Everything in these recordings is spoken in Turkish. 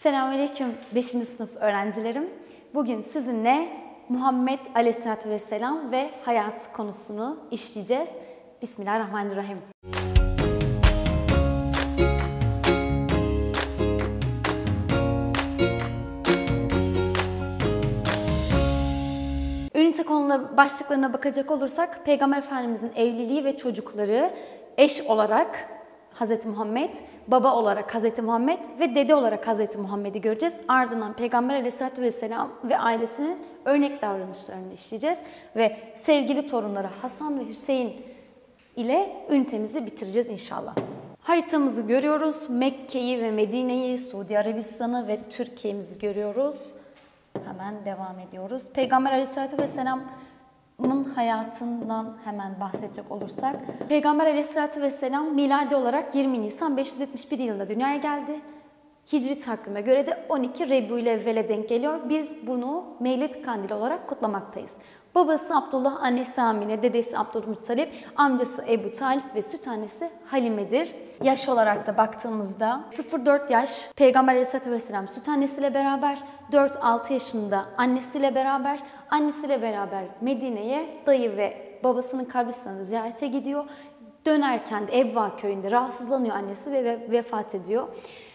Selamünaleyküm 5. sınıf öğrencilerim. Bugün sizinle Muhammed Aleyhisselatü Vesselam ve hayat konusunu işleyeceğiz. Bismillahirrahmanirrahim. Ünite konuları başlıklarına bakacak olursak Peygamber Efendimizin evliliği ve çocukları, eş olarak Hz. Muhammed, baba olarak Hz. Muhammed ve dede olarak Hz. Muhammed'i göreceğiz. Ardından Peygamber Aleyhisselatü Vesselam ve ailesinin örnek davranışlarını işleyeceğiz. Ve sevgili torunları Hasan ve Hüseyin ile ünitemizi bitireceğiz inşallah. Haritamızı görüyoruz. Mekke'yi ve Medine'yi, Suudi Arabistan'ı ve Türkiye'mizi görüyoruz. Hemen devam ediyoruz. Peygamber Aleyhisselatü Vesselam'ın hayatından hemen bahsedecek olursak, Peygamber Aleyhisselatü Vesselam miladi olarak 20 Nisan 571 yılında dünyaya geldi. Hicri takvime göre de 12 Rebiyülevvel'e denk geliyor. Biz bunu Mevlid Kandili olarak kutlamaktayız. Babası Abdullah, annesi Amine, dedesi Abdülmuttalip, amcası Ebu Talip ve süt annesi Halime'dir. Yaş olarak da baktığımızda 0-4 yaş Peygamber Aleyhisselatü Vesselam süt annesiyle beraber, 4-6 yaşında annesiyle beraber Medine'ye dayı ve babasının kabristanını ziyarete gidiyor. Dönerken de Ebva köyünde rahatsızlanıyor annesi ve vefat ediyor.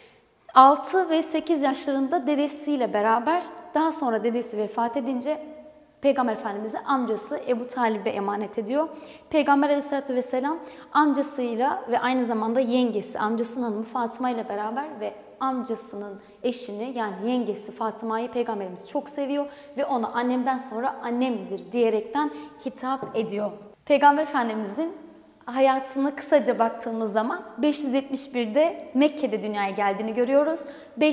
6 ve 8 yaşlarında dedesiyle beraber, daha sonra dedesi vefat edince Peygamber Efendimiz'i amcası Ebu Talib'e emanet ediyor. Peygamber Aleyhisselatü Vesselam amcasıyla ve aynı zamanda yengesi, amcasının hanımı Fatıma ile beraber ve amcasının eşini yani yengesi Fatıma'yı Peygamberimiz çok seviyor ve ona annemden sonra annemdir diyerekten hitap ediyor. Peygamber Efendimiz'in hayatını kısaca baktığımız zaman 571'de Mekke'de dünyaya geldiğini görüyoruz.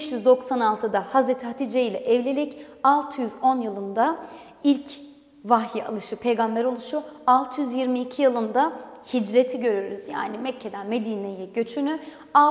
596'da Hazreti Hatice ile evlilik, 610 yılında ilk vahiy alışı, peygamber oluşu, 622 yılında hicreti görürüz. Yani Mekke'den Medine'ye göçünü,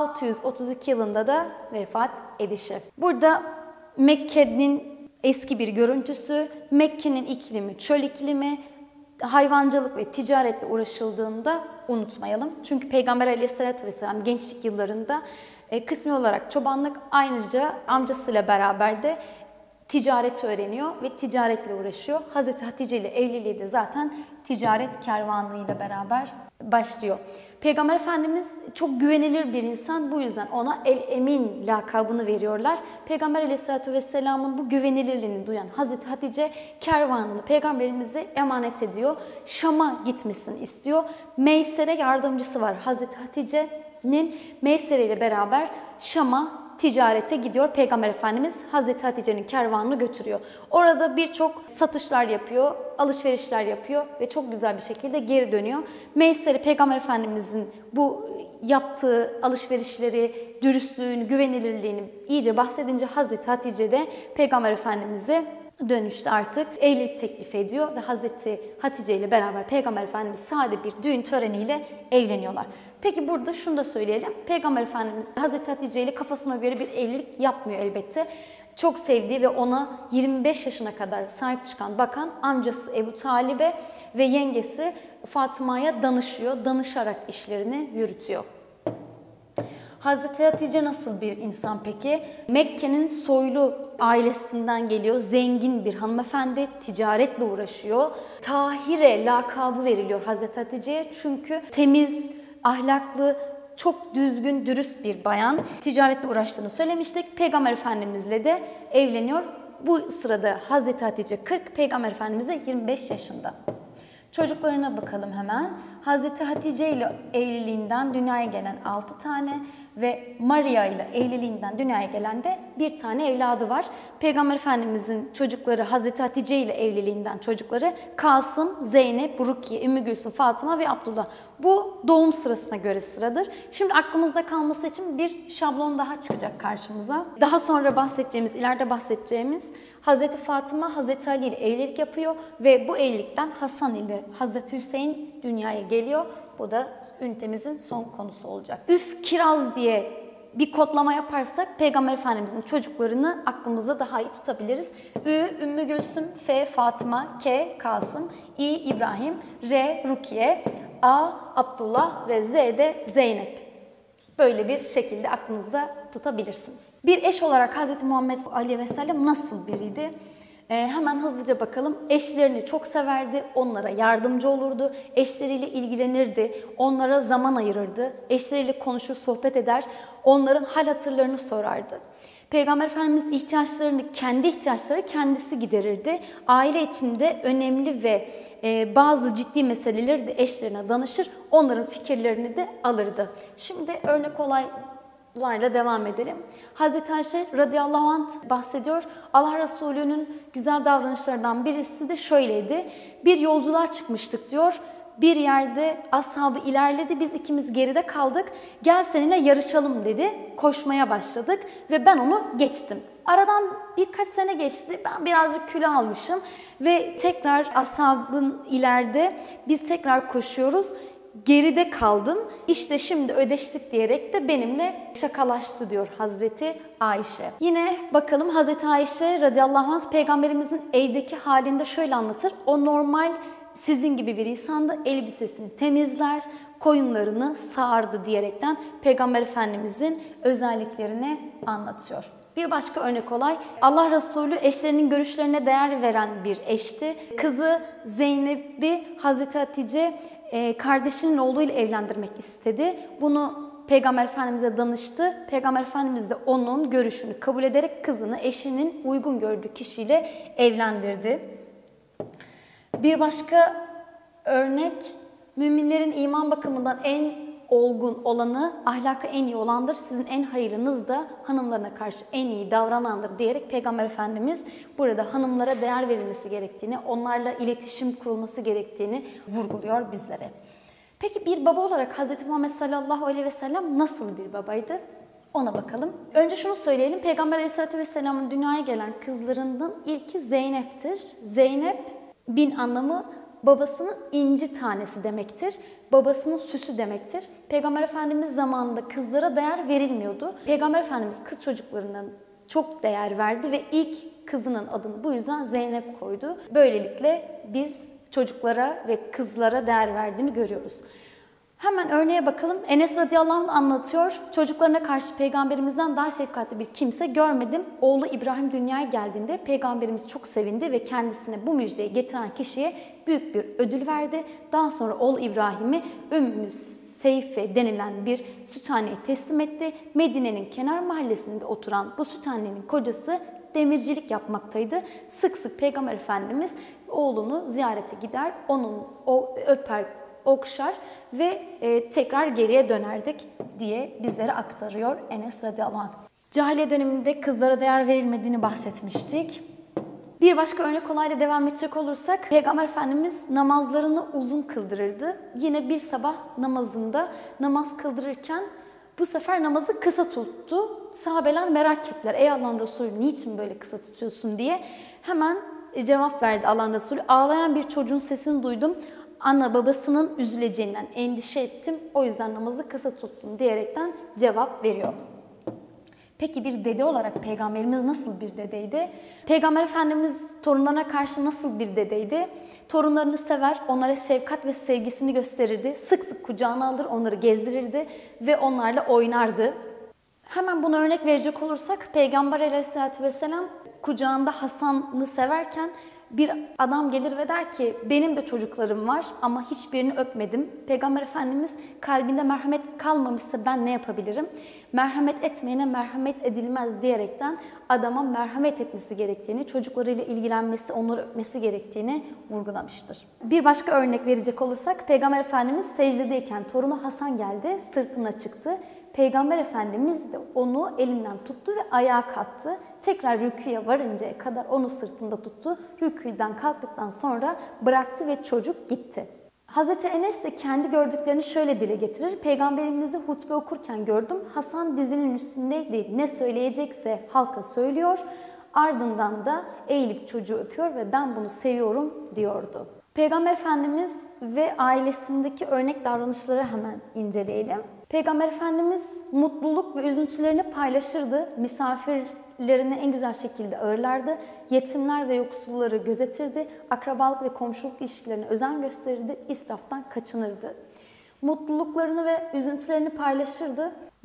632 yılında da vefat edişi. Burada Mekke'nin eski bir görüntüsü, Mekke'nin iklimi çöl iklimi, hayvancılık ve ticaretle uğraşıldığında unutmayalım. Çünkü Peygamber Aleyhisselatü Vesselam gençlik yıllarında kısmi olarak çobanlık, ayrıca amcasıyla beraber de ticareti öğreniyor ve ticaretle uğraşıyor. Hazreti Hatice ile evliliği de zaten ticaret kervanıyla beraber başlıyor. Peygamber Efendimiz çok güvenilir bir insan. Bu yüzden ona El-Emin lakabını veriyorlar. Peygamber Aleyhisselatü Vesselam'ın bu güvenilirliğini duyan Hazreti Hatice kervanını Peygamberimize emanet ediyor. Şam'a gitmesini istiyor. Meysere yardımcısı var. Hazreti Hatice'nin Meysere ile beraber Şam'a ticarete gidiyor. Peygamber Efendimiz Hazreti Hatice'nin kervanını götürüyor. Orada birçok satışlar yapıyor, alışverişler yapıyor ve çok güzel bir şekilde geri dönüyor. Meysere Peygamber Efendimizin bu yaptığı alışverişleri, dürüstlüğünü, güvenilirliğini iyice bahsedince Hazreti Hatice de Peygamber Efendimiz'e dönüşte artık evlilik teklif ediyor ve Hazreti Hatice ile beraber Peygamber Efendimiz sade bir düğün töreniyle evleniyorlar. Peki burada şunu da söyleyelim. Peygamber Efendimiz Hazreti Hatice ile kafasına göre bir evlilik yapmıyor elbette. Çok sevdiği ve ona 25 yaşına kadar sahip çıkan, bakan amcası Ebu Talib'e ve yengesi Fatıma'ya danışıyor. Danışarak işlerini yürütüyor. Hazreti Hatice nasıl bir insan peki? Mekke'nin soylu ailesinden geliyor. Zengin bir hanımefendi, ticaretle uğraşıyor. Tahire lakabı veriliyor Hazreti Hatice'ye. Çünkü temiz, ahlaklı, çok düzgün, dürüst bir bayan. Ticaretle uğraştığını söylemiştik. Peygamber Efendimizle de evleniyor. Bu sırada Hazreti Hatice 40, Peygamber Efendimiz de 25 yaşında. Çocuklarına bakalım hemen. Hazreti Hatice ile evliliğinden dünyaya gelen 6 tane ve Maria ile evliliğinden dünyaya gelen de bir tane evladı var. Peygamber Efendimizin çocukları Hazreti Hatice ile evliliğinden çocukları Kasım, Zeynep, Rukiye, Ümmü Gülsüm, Fatıma ve Abdullah. Bu doğum sırasına göre sıradır. Şimdi aklımızda kalması için bir şablon daha çıkacak karşımıza. Daha sonra bahsedeceğimiz, ileride bahsedeceğimiz Hazreti Fatıma, Hazreti Ali ile evlilik yapıyor ve bu evlilikten Hasan ile Hazreti Hüseyin dünyaya geliyor. Bu da ünitemizin son konusu olacak. Üf kiraz diye bir kodlama yaparsak Peygamber Efendimizin çocuklarını aklımızda daha iyi tutabiliriz. Ü, Ümmü Gülsüm, F, Fatıma, K, Kasım, İ, İbrahim, R, Rukiye, A, Abdullah ve Z de Zeynep. Böyle bir şekilde aklınızda tutabilirsiniz. Bir eş olarak Hz. Muhammed Aleyhi ve Sellem nasıl biriydi? Hemen hızlıca bakalım. Eşlerini çok severdi, onlara yardımcı olurdu, eşleriyle ilgilenirdi, onlara zaman ayırırdı, eşleriyle konuşur, sohbet eder, onların hal hatırlarını sorardı. Peygamber Efendimiz kendi ihtiyaçları kendisi giderirdi. Aile içinde önemli ve bazı ciddi meseleleri de eşlerine danışır, onların fikirlerini de alırdı. Şimdi örnek olaylarla devam edelim. Hazreti Ayşe radıyallahu anh bahsediyor. Allah Resulü'nün güzel davranışlarından birisi de şöyleydi. Bir yolculuğa çıkmıştık diyor. Bir yerde ashabı ilerledi, biz ikimiz geride kaldık. Gel seninle yarışalım dedi. Koşmaya başladık ve ben onu geçtim. Aradan birkaç sene geçti. Ben birazcık kilo almışım ve tekrar ashabın ileride, biz tekrar koşuyoruz. Geride kaldım. İşte şimdi ödeştik diyerek de benimle şakalaştı diyor Hazreti Ayşe. Yine bakalım Hazreti Ayşe radıyallahu anh Peygamberimizin evdeki halinde şöyle anlatır. O normal sizin gibi bir insandı. Elbisesini temizler, koyunlarını sağardı diyerekten Peygamber Efendimizin özelliklerini anlatıyor. Bir başka örnek olay, Allah Resulü eşlerinin görüşlerine değer veren bir eşti. Kızı Zeynep'i Hazreti Hatice kardeşinin oğluyla evlendirmek istedi. Bunu Peygamber Efendimiz'e danıştı. Peygamber Efendimiz de onun görüşünü kabul ederek kızını eşinin uygun gördüğü kişiyle evlendirdi. Bir başka örnek, müminlerin iman bakımından en olgun olanı, ahlakı en iyi olandır. Sizin en hayırlınız da hanımlarına karşı en iyi davranandır diyerek Peygamber Efendimiz burada hanımlara değer verilmesi gerektiğini, onlarla iletişim kurulması gerektiğini vurguluyor bizlere. Peki bir baba olarak Hz. Muhammed sallallahu aleyhi ve sellem nasıl bir babaydı? Ona bakalım. Önce şunu söyleyelim. Peygamber aleyhissalatü vesselamın dünyaya gelen kızlarından ilki Zeynep'tir. Zeynep bin anlamı babasının inci tanesi demektir. Babasının süsü demektir. Peygamber Efendimiz zamanında kızlara değer verilmiyordu. Peygamber Efendimiz kız çocuklarına çok değer verdi ve ilk kızının adını bu yüzden Zeynep koydu. Böylelikle biz çocuklara ve kızlara değer verdiğini görüyoruz. Hemen örneğe bakalım. Enes radıyallahu anh anlatıyor. Çocuklarına karşı peygamberimizden daha şefkatli bir kimse görmedim. Oğlu İbrahim dünyaya geldiğinde peygamberimiz çok sevindi ve kendisine bu müjdeyi getiren kişiye büyük bir ödül verdi. Daha sonra oğlu İbrahim'i Ümmü Seyfe denilen bir süthaneye teslim etti. Medine'nin kenar mahallesinde oturan bu süthanenin kocası demircilik yapmaktaydı. Sık sık Peygamber Efendimiz oğlunu ziyarete gider, öper, okşar ve tekrar geriye dönerdik diye bizlere aktarıyor Enes radıyallahu anh. Cahiliye döneminde kızlara değer verilmediğini bahsetmiştik. Bir başka örnek olayla devam edecek olursak Peygamber Efendimiz namazlarını uzun kıldırırdı. Yine bir sabah namazında namaz kıldırırken bu sefer namazı kısa tuttu. Sahabeler merak ettiler. Ey Allah'ın Resulü niçin böyle kısa tutuyorsun diye. Hemen cevap verdi Allah'ın Resulü. Ağlayan bir çocuğun sesini duydum. Ana babasının üzüleceğinden endişe ettim. O yüzden namazı kısa tuttum diyerekten cevap veriyor. Peki bir dede olarak Peygamberimiz nasıl bir dedeydi? Peygamber Efendimiz torunlarına karşı nasıl bir dedeydi? Torunlarını sever, onlara şefkat ve sevgisini gösterirdi. Sık sık kucağına alır, onları gezdirirdi ve onlarla oynardı. Hemen buna örnek verecek olursak Peygamber Aleyhisselatü Vesselam kucağında Hasan'ı severken bir adam gelir ve der ki benim de çocuklarım var ama hiçbirini öpmedim. Peygamber Efendimiz kalbinde merhamet kalmamışsa ben ne yapabilirim? Merhamet etmeyene merhamet edilmez diyerekten adama merhamet etmesi gerektiğini, çocuklarıyla ilgilenmesi, onları öpmesi gerektiğini vurgulamıştır. Bir başka örnek verecek olursak Peygamber Efendimiz secdedeyken torunu Hasan geldi, sırtına çıktı. Peygamber Efendimiz de onu elinden tuttu ve ayağa kalktı. Tekrar rüküye varıncaya kadar onu sırtında tuttu. Rüküden kalktıktan sonra bıraktı ve çocuk gitti. Hazreti Enes de kendi gördüklerini şöyle dile getirir. Peygamberimizi hutbe okurken gördüm. Hasan dizinin üstündeydi. Ne söyleyecekse halka söylüyor. Ardından da eğilip çocuğu öpüyor ve ben bunu seviyorum diyordu. Peygamber Efendimiz ve ailesindeki örnek davranışları hemen inceleyelim. Peygamber Efendimiz mutluluk ve üzüntülerini paylaşırdı. Misafirlerini en güzel şekilde ağırlardı. Yetimler ve yoksulları gözetirdi. Akrabalık ve komşuluk ilişkilerine özen gösterirdi. İsraftan kaçınırdı. Mutluluklarını ve üzüntülerini paylaşırdı.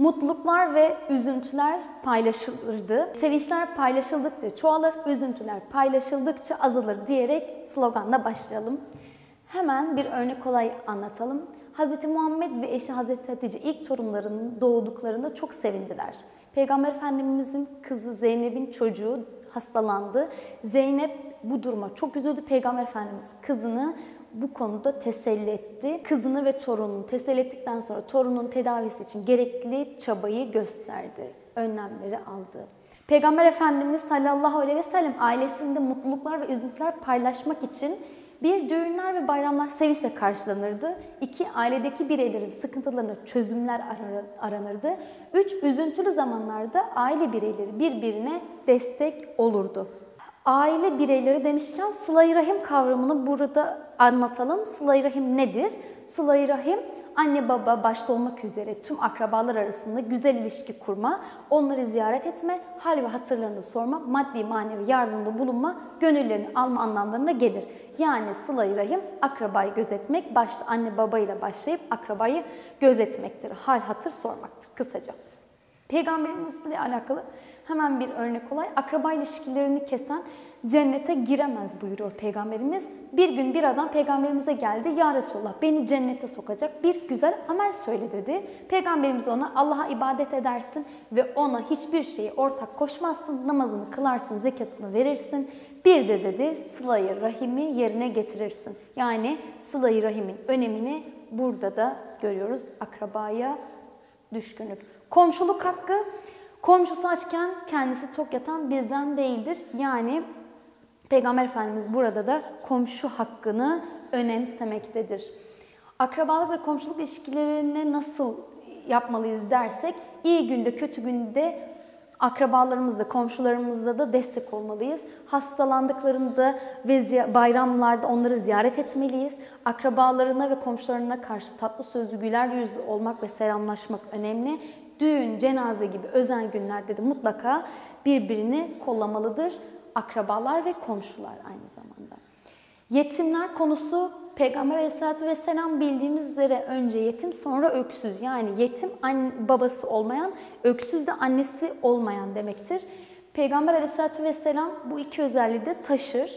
Mutluluklar ve üzüntüler paylaşılırdı. Sevinçler paylaşıldıkça çoğalır, üzüntüler paylaşıldıkça azalır diyerek sloganla başlayalım. Hemen bir örnek olay anlatalım. Hz. Muhammed ve eşi Hz. Hatice ilk torunlarının doğduklarında çok sevindiler. Peygamber Efendimizin kızı Zeynep'in çocuğu hastalandı. Zeynep bu duruma çok üzüldü. Peygamber Efendimiz kızını bu konuda teselli etti. Kızını ve torununu teselli ettikten sonra torunun tedavisi için gerekli çabayı gösterdi. Önlemleri aldı. Peygamber Efendimiz sallallahu aleyhi ve sellem ailesinde mutluluklar ve üzüntüler paylaşmak için bir, düğünler ve bayramlar sevinçle karşılanırdı. 2, ailedeki bireylerin sıkıntılarına çözümler aranırdı. 3, üzüntülü zamanlarda aile bireyleri birbirine destek olurdu. Aile bireyleri demişken sıla-i rahim kavramını burada anlatalım. Sıla-i rahim nedir? Sıla-i rahim, anne baba başta olmak üzere tüm akrabalar arasında güzel ilişki kurma, onları ziyaret etme, hal ve hatırlarını sorma, maddi manevi yardımda bulunma, gönüllerini alma anlamlarına gelir. Yani sıla-i rahim akrabayı gözetmek, başta anne babayla başlayıp akrabayı gözetmektir. Hal hatır sormaktır kısaca. Peygamberimizle alakalı hemen bir örnek olay. Akraba ilişkilerini kesen cennete giremez buyuruyor Peygamberimiz. Bir gün bir adam Peygamberimize geldi. Ya Resulallah, beni cennete sokacak bir güzel amel söyle dedi. Peygamberimiz ona Allah'a ibadet edersin ve ona hiçbir şeyi ortak koşmazsın. Namazını kılarsın, zekatını verirsin. Bir de dedi sıla-i rahimi yerine getirirsin. Yani sıla-i rahimin önemini burada da görüyoruz. Akrabaya düşkünlük. Komşuluk hakkı, komşusu açken kendisi tok yatan bizden değildir. Yani Peygamber Efendimiz burada da komşu hakkını önemsemektedir. Akrabalık ve komşuluk ilişkilerini nasıl yapmalıyız dersek, iyi günde kötü günde akrabalarımızda, komşularımızda da destek olmalıyız. Hastalandıklarında ve bayramlarda onları ziyaret etmeliyiz. Akrabalarına ve komşularına karşı tatlı sözlü, güler yüzlü olmak ve selamlaşmak önemli. Düğün, cenaze gibi özel günlerde de mutlaka birbirini kollamalıdır. Akrabalar ve komşular aynı zamanda. Yetimler konusu, Peygamber Aleyhisselatü Vesselam bildiğimiz üzere önce yetim sonra öksüz. Yani yetim babası olmayan, öksüz de annesi olmayan demektir. Peygamber Aleyhisselatü Vesselam bu iki özelliği de taşır.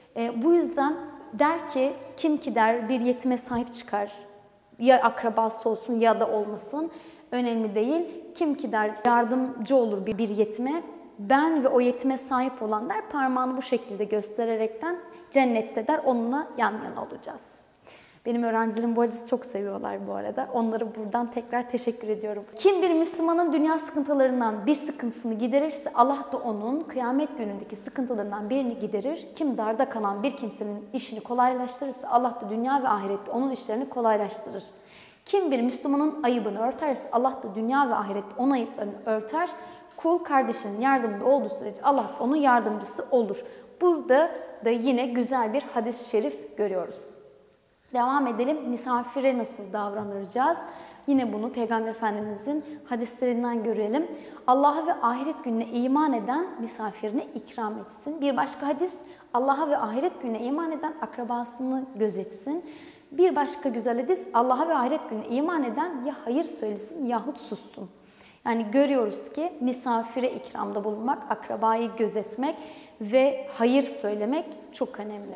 Bu yüzden der ki kim ki der bir yetime sahip çıkar, ya akrabası olsun ya da olmasın önemli değil. Kim ki der yardımcı olur bir yetime, ben ve o yetime sahip olan der, parmağını bu şekilde göstererekten cennette der onunla yan yana olacağız. Benim öğrencilerim bu hadisi çok seviyorlar bu arada. Onlara buradan tekrar teşekkür ediyorum. Kim bir Müslümanın dünya sıkıntılarından bir sıkıntısını giderirse Allah da onun kıyamet günündeki sıkıntılarından birini giderir. Kim darda kalan bir kimsenin işini kolaylaştırırsa Allah da dünya ve ahirette onun işlerini kolaylaştırır. Kim bir Müslümanın ayıbını örterse Allah da dünya ve ahirette onun ayıplarını örter. Kul kardeşinin yardımında olduğu sürece Allah onun yardımcısı olur. Burada da yine güzel bir hadis-i şerif görüyoruz. Devam edelim. Misafire nasıl davranacağız? Yine bunu Peygamber Efendimizin hadislerinden görelim. Allah'a ve ahiret gününe iman eden misafirine ikram etsin. Bir başka hadis, Allah'a ve ahiret gününe iman eden akrabasını gözetsin. Bir başka güzel hadis, Allah'a ve ahiret gününe iman eden ya hayır söylesin yahut sussun. Yani görüyoruz ki misafire ikramda bulunmak, akrabayı gözetmek ve hayır söylemek çok önemli.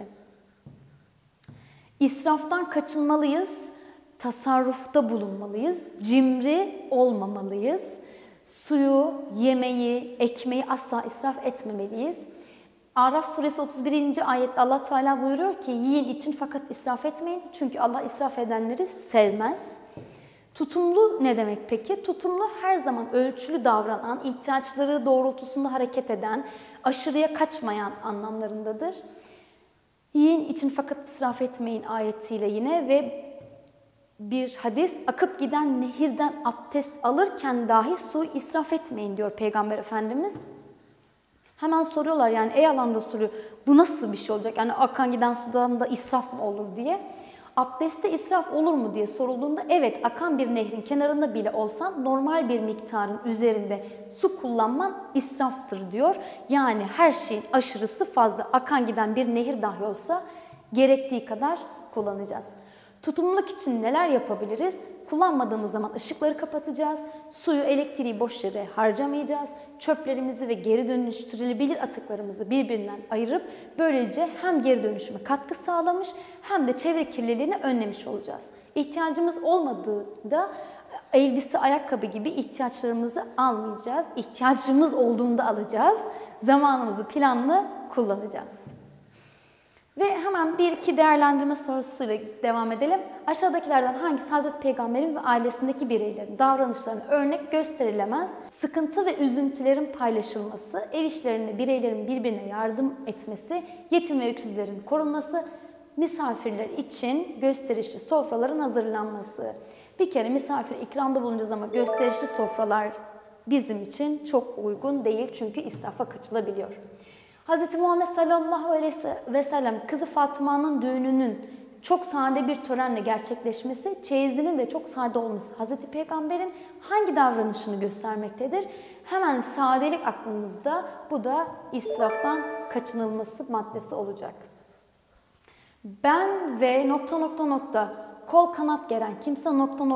İsraftan kaçınmalıyız, tasarrufta bulunmalıyız, cimri olmamalıyız. Suyu, yemeği, ekmeği asla israf etmemeliyiz. Araf suresi 31. ayette Allah Teala buyuruyor ki yiyin için fakat israf etmeyin çünkü Allah israf edenleri sevmez. Tutumlu ne demek peki? Tutumlu her zaman ölçülü davranan, ihtiyaçları doğrultusunda hareket eden, aşırıya kaçmayan anlamlarındadır. Yiyin için fakat israf etmeyin ayetiyle yine ve bir hadis, akıp giden nehirden abdest alırken dahi suyu israf etmeyin diyor Peygamber Efendimiz. Hemen soruyorlar yani ey Allah'ın Resulü bu nasıl bir şey olacak? Yani akan giden sudan da israf mı olur diye. Abdestte israf olur mu diye sorulduğunda evet akan bir nehrin kenarında bile olsan normal bir miktarın üzerinde su kullanman israftır diyor. Yani her şeyin aşırısı fazla. Akan giden bir nehir dahi olsa gerektiği kadar kullanacağız. Tutumluluk için neler yapabiliriz? Kullanmadığımız zaman ışıkları kapatacağız. Suyu, elektriği boş yere harcamayacağız. Çöplerimizi ve geri dönüştürülebilir atıklarımızı birbirinden ayırıp böylece hem geri dönüşüme katkı sağlamış hem de çevre kirliliğini önlemiş olacağız. İhtiyacımız olmadığında elbise, ayakkabı gibi ihtiyaçlarımızı almayacağız. İhtiyacımız olduğunda alacağız. Zamanımızı planlı kullanacağız. Ve hemen bir iki değerlendirme sorusuyla devam edelim. Aşağıdakilerden hangisi Hazreti Peygamber'in ve ailesindeki bireylerin davranışlarına örnek gösterilemez? Sıkıntı ve üzüntülerin paylaşılması, ev işlerinde bireylerin birbirine yardım etmesi, yetim ve öksüzlerin korunması, misafirler için gösterişli sofraların hazırlanması. Bir kere misafir ikramda bulunacağız ama gösterişli sofralar bizim için çok uygun değil çünkü israfa kaçılabiliyor. Hz. Muhammed sallallahu aleyhi ve sellem kızı Fatıma'nın düğününün çok sade bir törenle gerçekleşmesi, çeyizinin de çok sade olması Hz. Peygamber'in hangi davranışını göstermektedir? Hemen sadelik aklımızda, bu da israftan kaçınılması maddesi olacak. Ben ve ... kol kanat geren kimse ...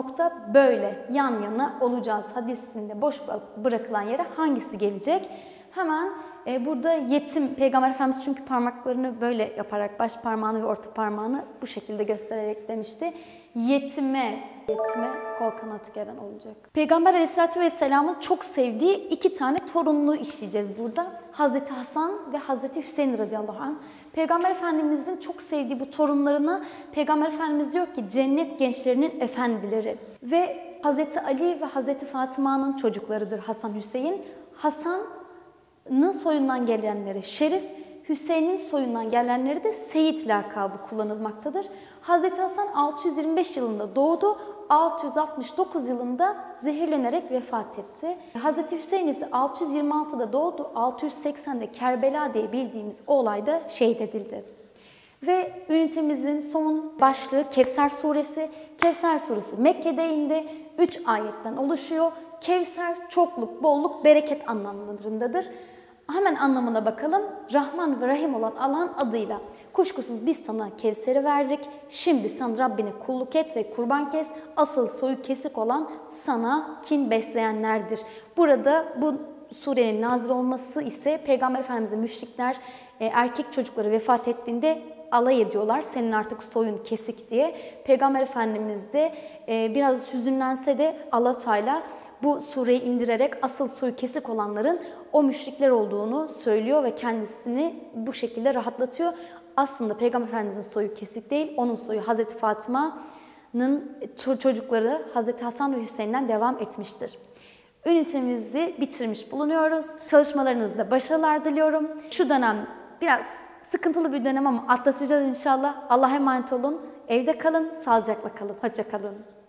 böyle yan yana olacağız hadisinde boş bırakılan yere hangisi gelecek? Hemen burada yetim, Peygamber Efendimiz çünkü parmaklarını böyle yaparak baş parmağını ve orta parmağını bu şekilde göstererek demişti. Yetime kol kanat geren olacak. Peygamber Aleyhisselatü Vesselam'ın çok sevdiği iki tane torununu işleyeceğiz burada. Hazreti Hasan ve Hazreti Hüseyin radıyallahu anh. Peygamber Efendimizin çok sevdiği bu torunlarına Peygamber Efendimiz diyor ki cennet gençlerinin efendileri. Ve Hazreti Ali ve Hazreti Fatıma'nın çocuklarıdır Hasan, Hüseyin. Hasan'ın soyundan gelenleri Şerif, Hüseyin'in soyundan gelenleri de Seyit lakabı kullanılmaktadır. Hazreti Hasan 625 yılında doğdu, 669 yılında zehirlenerek vefat etti. Hazreti Hüseyin ise 626'da doğdu, 680'de Kerbela diye bildiğimiz o olayda şehit edildi. Ve ünitemizin son başlığı Kevser suresi. Kevser suresi Mekke'de indi, 3 ayetten oluşuyor. Kevser çokluk, bolluk, bereket anlamlarındadır. Hemen anlamına bakalım. Rahman ve Rahim olan Allah'ın adıyla. Kuşkusuz biz sana Kevser'i verdik. Şimdi sen Rabbine kulluk et ve kurban kes. Asıl soyu kesik olan sana kin besleyenlerdir. Burada bu surenin nazil olması ise Peygamber Efendimiz'e müşrikler erkek çocukları vefat ettiğinde alay ediyorlar. Senin artık soyun kesik diye. Peygamber Efendimiz de biraz hüzünlense de Allah Teala bu sureyi indirerek asıl soyu kesik olanların o müşrikler olduğunu söylüyor ve kendisini bu şekilde rahatlatıyor. Aslında Peygamber Efendimiz'in soyu kesik değil, onun soyu Hazreti Fatıma'nın çocukları Hazreti Hasan ve Hüseyin'den devam etmiştir. Ünitemizi bitirmiş bulunuyoruz. Çalışmalarınızda başarılar diliyorum. Şu dönem biraz sıkıntılı bir dönem ama atlatacağız inşallah. Allah'a emanet olun. Evde kalın, sağlıcakla kalın. Hoşça kalın.